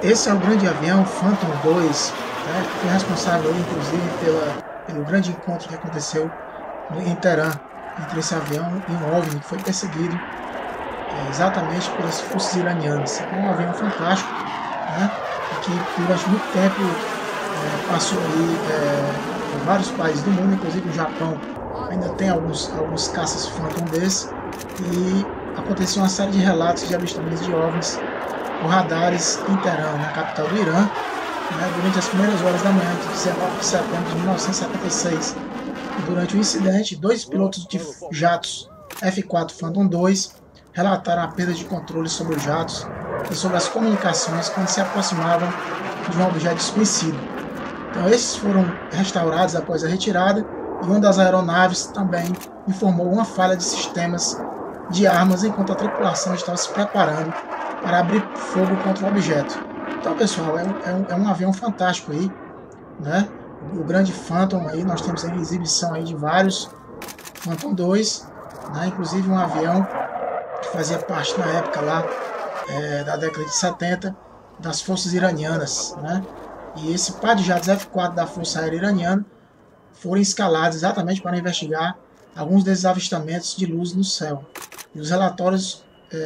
esse é o grande avião Phantom 2, né, que foi responsável, inclusive, pelo grande encontro que aconteceu em Teherã, entre esse avião e um OVNI que foi perseguido exatamente pelas forças iranianas. Então, é um avião fantástico, né, e que durante muito tempo passou aí por vários países do mundo, inclusive o Japão ainda tem alguns caças Phantom desse, e aconteceu uma série de relatos de avistamentos de OVNIs por radares em Teherã, na capital do Irã, né, durante as primeiras horas da manhã de 19 de setembro de 1976. E durante o incidente, dois pilotos de jatos F-4 Phantom 2 relataram a perda de controle sobre os jatos e sobre as comunicações quando se aproximavam de um objeto desconhecido. Então, esses foram restaurados após a retirada e uma das aeronaves também informou uma falha de sistemas de armas enquanto a tripulação estava se preparando para abrir fogo contra o objeto. Então, pessoal, é um avião fantástico aí, né? O grande Phantom aí, nós temos a exibição aí de vários Phantom 2, né? Inclusive um avião que fazia parte na época lá da década de 70 das forças iranianas, né? E esse par de jatos F-4 da Força Aérea Iraniana foram escalados exatamente para investigar alguns desses avistamentos de luz no céu. E os relatórios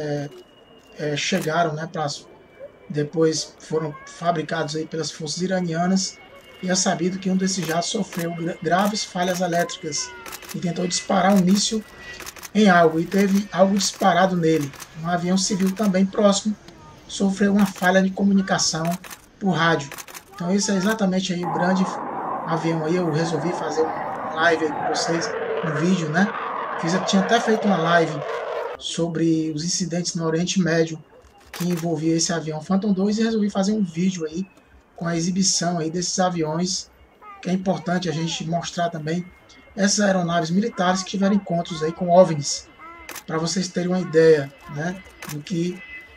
chegaram, né, depois foram fabricados aí pelas forças iranianas, e é sabido que um desses jatos sofreu graves falhas elétricas e tentou disparar um míssil em algo, e teve algo disparado nele. Um avião civil também próximo sofreu uma falha de comunicação por rádio. Então esse é exatamente aí o grande avião aí. Eu resolvi fazer uma live aí com vocês, um vídeo, né? Tinha até feito uma live sobre os incidentes no Oriente Médio que envolvia esse avião Phantom 2 e resolvi fazer um vídeo aí com a exibição aí desses aviões, que é importante a gente mostrar também essas aeronaves militares que tiveram encontros aí com OVNIs, para vocês terem uma ideia, né, do que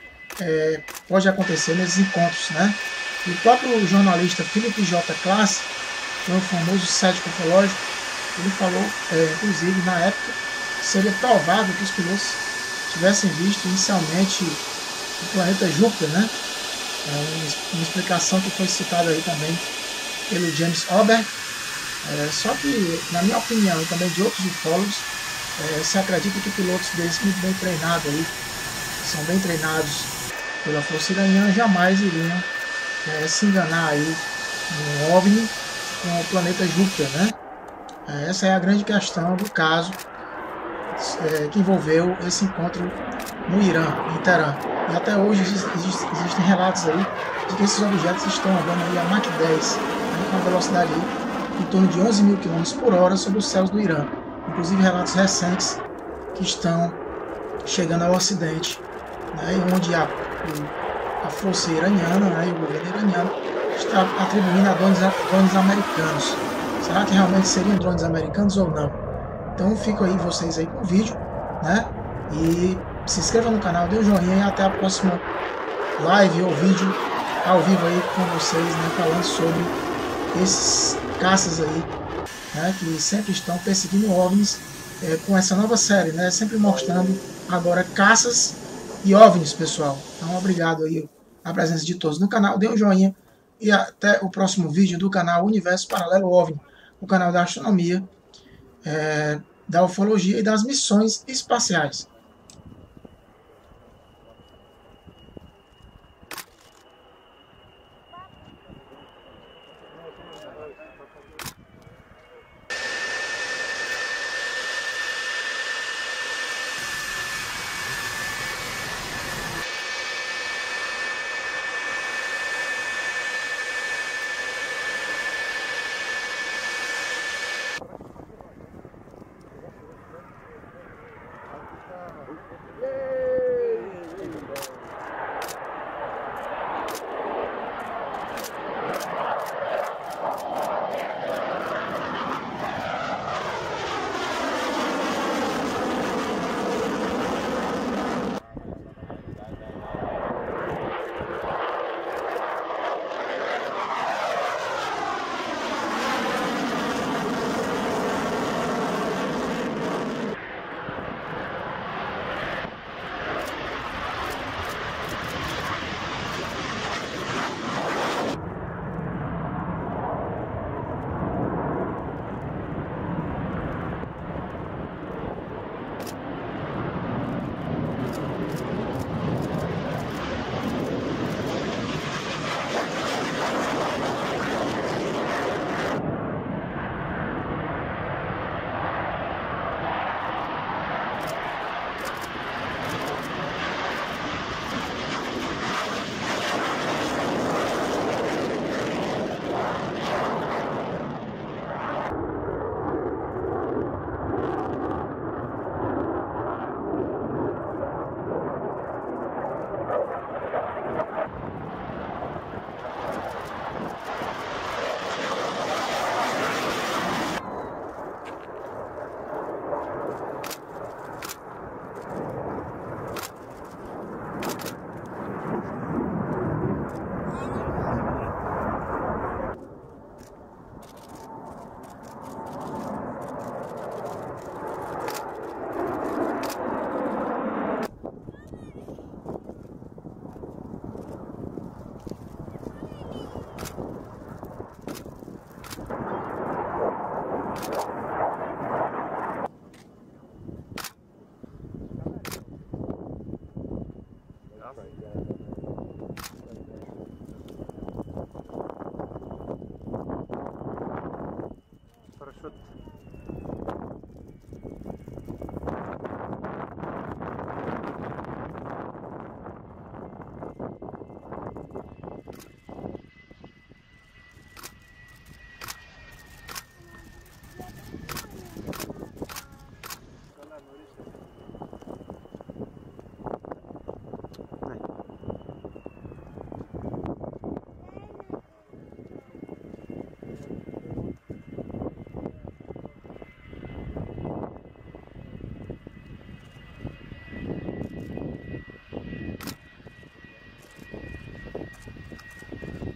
pode acontecer nesses encontros, né? E o próprio jornalista Philip J. Klass, que é o famoso cético ufológico, ele falou, inclusive na época, que seria provável que os pilotos tivessem visto inicialmente o planeta Júpiter, né? Uma explicação que foi citada aí também pelo James Oberg. Só que, na minha opinião e também de outros ufólogos, se acredita que pilotos desses muito bem treinados aí, são bem treinados pela força iraniana, jamais iriam se enganar aí no OVNI com o planeta Júpiter, né? Essa é a grande questão do caso que envolveu esse encontro no Irã, em Teherã. E até hoje existem relatos aí de que esses objetos estão andando aí a Mach 10, né, com uma velocidade aí em torno de 11 mil km por hora sobre os céus do Irã. Inclusive relatos recentes que estão chegando ao Ocidente, né, onde a força iraniana, né, e o governo iraniano está atribuindo a drones americanos. Será que realmente seriam drones americanos ou não? Então fico aí vocês aí com o vídeo, né? E se inscreva no canal, dê um joinha e até a próxima live ou vídeo ao vivo aí com vocês, né? Falando sobre esses caças aí, né? Que sempre estão perseguindo OVNIs com essa nova série, né? Sempre mostrando agora caças e OVNIs, pessoal. Então obrigado aí a presença de todos no canal, dê um joinha e até o próximo vídeo do canal Universo Paralelo OVNI, o canal da astronomia, da ufologia e das missões espaciais. essa.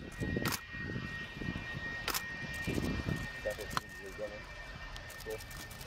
Tá,